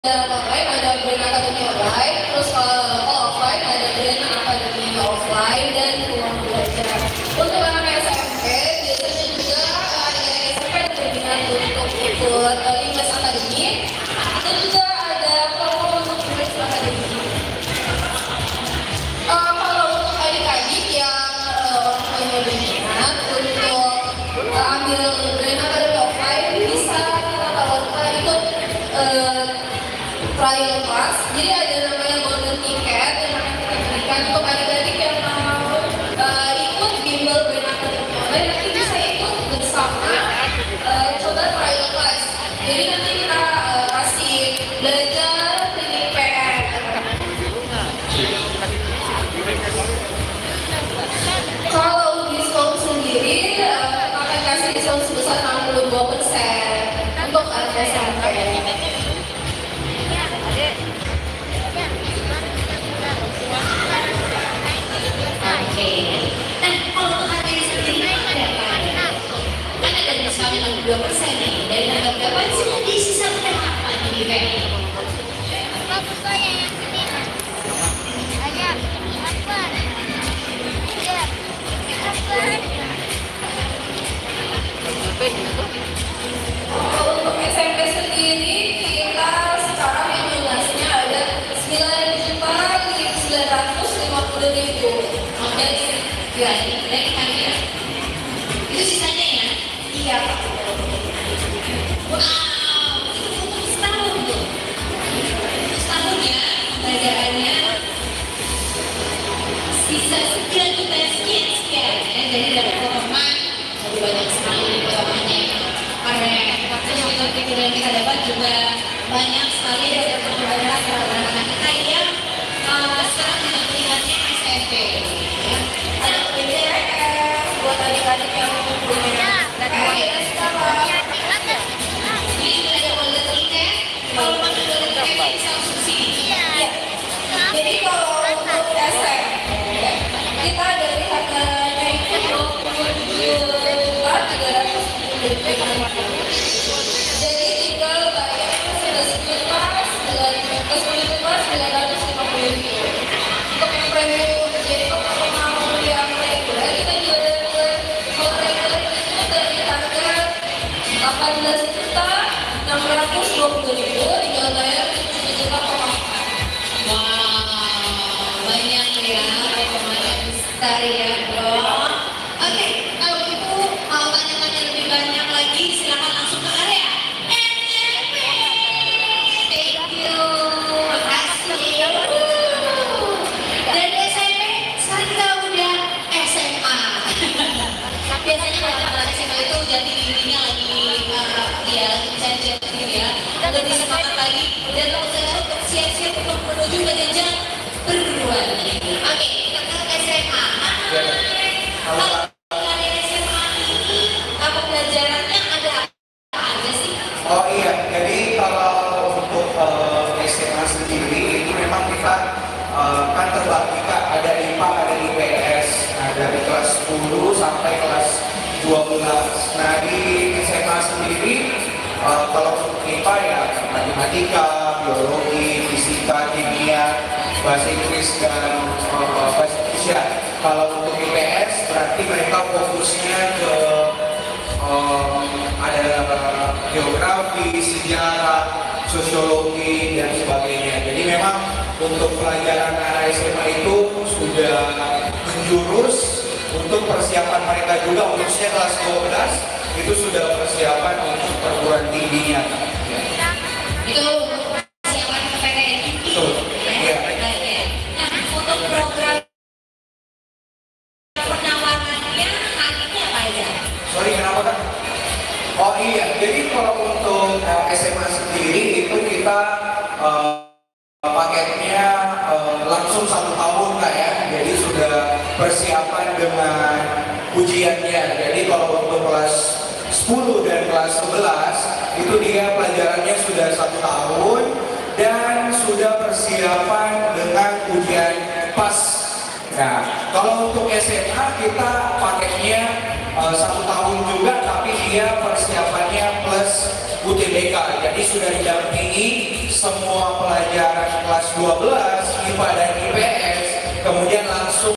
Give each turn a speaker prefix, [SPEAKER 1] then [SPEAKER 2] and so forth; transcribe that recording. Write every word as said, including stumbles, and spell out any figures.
[SPEAKER 1] online ada Brand Academy Online, terus kalau offline ada Brand Academy Offline dan ruang belajar. Untuk anak S M P biasanya juga ada S M P ada berminat untuk ikut Invest Academy dan juga ada promo untuk Invest Academy. Uh, kalau untuk adik-adik yang uh, orang tuanya berminat untuk uh, ambil Brand Academy Offline bisa kita tawarkan ikut uh, trial class. Jadi ada namanya golden ticket yang akan kita berikan untuk adik-adik yang mau uh, ikut bimbel Brand Academy Online, nanti bisa ikut bersama uh, coba trial class. Jadi nanti kita uh, kasih belajar teknik P R. Kalau diskon sendiri uh, kita akan kasih diskon sebesar enam puluh dua persen untuk anak S M P.
[SPEAKER 2] Nah, kalau untuk harganya sendiri ada apa? Kan ada diskon enam puluh dua persen nih. Dari harga berapa sih nanti sisa berapa nih di P R?
[SPEAKER 1] Untuk S M P sendiri kita sekarang yang luasnya ada sembilan juta sembilan ratus lima puluh ribu.
[SPEAKER 2] Dan ya, dari harga itu sisanya ya?
[SPEAKER 1] Iya Pak.
[SPEAKER 2] Wow, itu untuk setahun tuh. Setahun ya pembelajarannya. Sisa sembilan juta sekian sekian ya, jadi dapat potongan lebih banyak sekali potongannya. Karena waktu kita yang kita dapat juga banyak sekali dari perkembangan anak-anak kita yang uh, sekarang tidak melihatnya S M P. Ya. Ada
[SPEAKER 1] P R buat adik-adik yang punya P R sekarang.
[SPEAKER 2] ini sudah ada golden ticket. Kalau pakai golden ticket bisa langsung sini.
[SPEAKER 1] Iya. Jadi kalau untuk S M P kita dari harganya itu dua puluh tujuh juta tiga ratus ribu. Jadi tinggal bayar sebelas juta sembilan ratus lima puluh ribu. Untuk yang premium, jadi kalau mau yang reguler kita juga ada kalau reguler itu dari harga delapan belas juta enam ratus dua puluh ribu tinggal bayar tujuh juta koma empat.
[SPEAKER 2] Wow, banyak ya potongannya besar ya bro. Oke, kalau gitu mau tanya-tanya lebih banyak lagi silakan langsung ke area S M P. Thank you, makasih. Dari S M P sekarang kita udah S M A. Biasanya kalau anak S M A itu jati dirinya lagi uh, ya lagi mencari diri ya, lebih semangat lagi dan mau saya untuk siap-siap untuk menuju ke jenjang perguruan tinggi. Oke, kita ke S M A. Kalau dari S M A ini apa pelajarannya ada apa aja sih?
[SPEAKER 3] Oh iya, jadi kalau untuk uh, S M A sendiri itu memang kita uh, kan terbagi Kak, ada I P A, ada I P S, nah dari kelas sepuluh sampai kelas dua belas. Nah di S M A sendiri uh, kalau untuk I P A ya matematika, biologi, fisika, kimia, bahasa Inggris dan uh, bahasa Indonesia. Kalau untuk I P S berarti mereka fokusnya ke um, ada geografi, sejarah, sosiologi dan sebagainya. Jadi memang untuk pelajaran anak S M A itu sudah menjurus untuk persiapan mereka juga, khususnya kelas dua belas itu sudah persiapan untuk perguruan tingginya.
[SPEAKER 2] Itu persiapan P T N ini.
[SPEAKER 3] Betul. Iya.
[SPEAKER 2] Nah, untuk program penawarannya haknya apa aja?
[SPEAKER 3] Sorry, kenapa Kak? Oh iya, jadi kalau untuk uh, S M A sendiri itu kita uh, paketnya uh, langsung satu tahun Kak ya. Jadi sudah persiapan dengan ujiannya. Jadi kalau untuk kelas sepuluh dan kelas sebelas itu dia pelajarannya sudah satu tahun dan sudah persiapan dengan ujian pas. Nah, kalau untuk S M A kita paketnya uh, satu tahun juga, tapi dia persiapannya plus plus U T B K. Jadi sudah didampingi semua pelajaran kelas dua belas I P A dan I P S